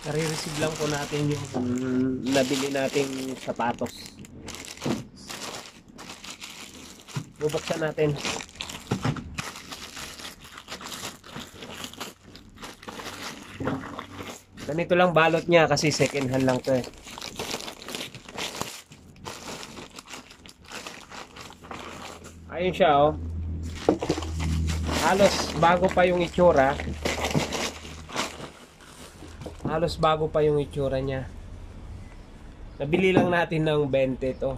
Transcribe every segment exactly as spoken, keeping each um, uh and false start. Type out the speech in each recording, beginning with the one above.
nare-receive lang po natin yung um, nabili nating sapatos. Bubuksan natin. Ganito lang balot niya kasi second hand lang to eh. Ayun siya oh. Halos bago pa yung itsura. Halos bago pa yung itsura niya. Nabili lang natin ng twenty to.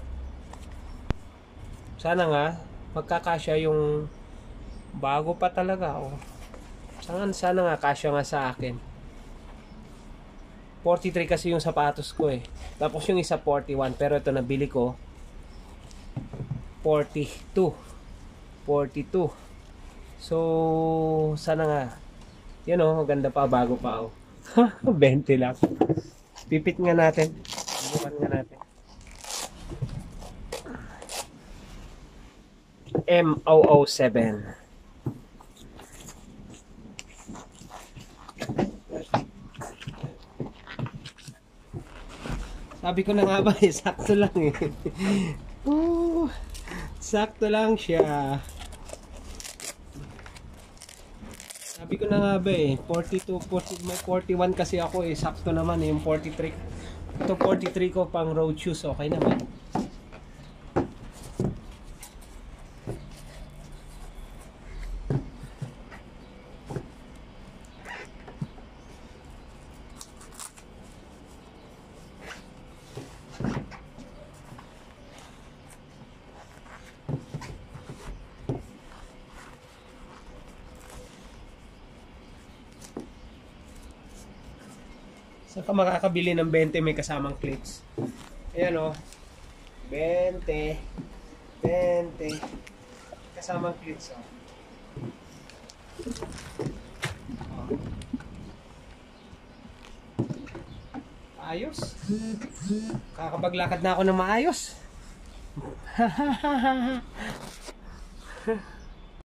Sana nga magkakasya yung bago pa talaga oh. Sana, sana nga kasya nga sa akin. forty-three kasi yung sapatos ko eh. Tapos yung isa forty-one, pero ito nabili ko forty-two. forty-two. So sana nga. Yan oh, maganda pa, bago pa oh. twenty lang. Pipit nga natin. Bukan nga natin. M O O seven. Sabi ko na nga ba eh, sakto lang eh. Oh, sakto lang siya. Sabi ko na nga ba eh, forty-two, forty, may forty-one kasi ako eh, sakto naman eh, yung forty-three. Ito forty-three ko pang road shoes, okay naman. Saan ka makakabili ng twenty may kasamang cleats? Ayan o. twenty. twenty. Kasamang cleats o. Ayos. Kakapaglakad na ako ng maayos.